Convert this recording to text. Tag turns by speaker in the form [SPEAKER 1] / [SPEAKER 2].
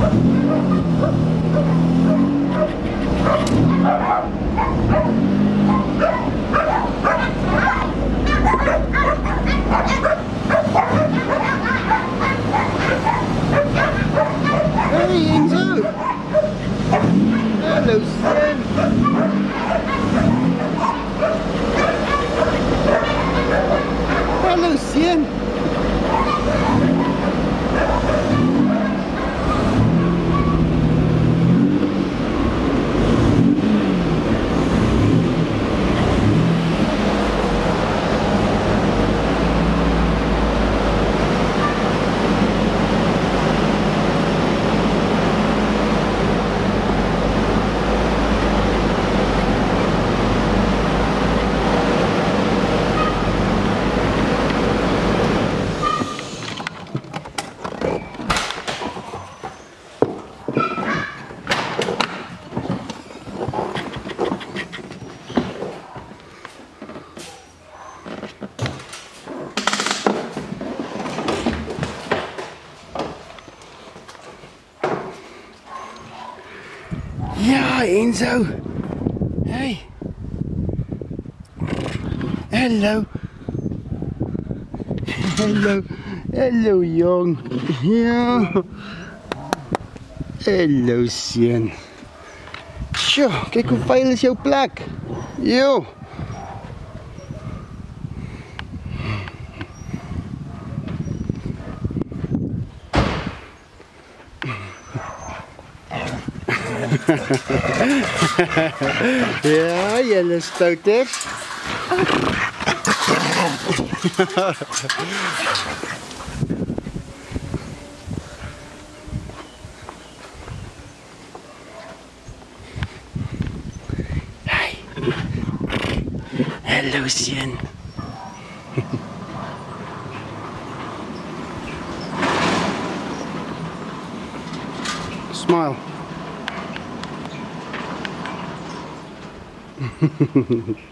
[SPEAKER 1] Hello, Sin. Hello, Sin. Yeah, Enzo. Hey. Hello. Hello. Hello, young. Ja. Hello, Sien. Tjo, kijk hoe vuil is jouw plek. Yo. Ja, jullie stouters. Hi. Hello, Sien. Smile.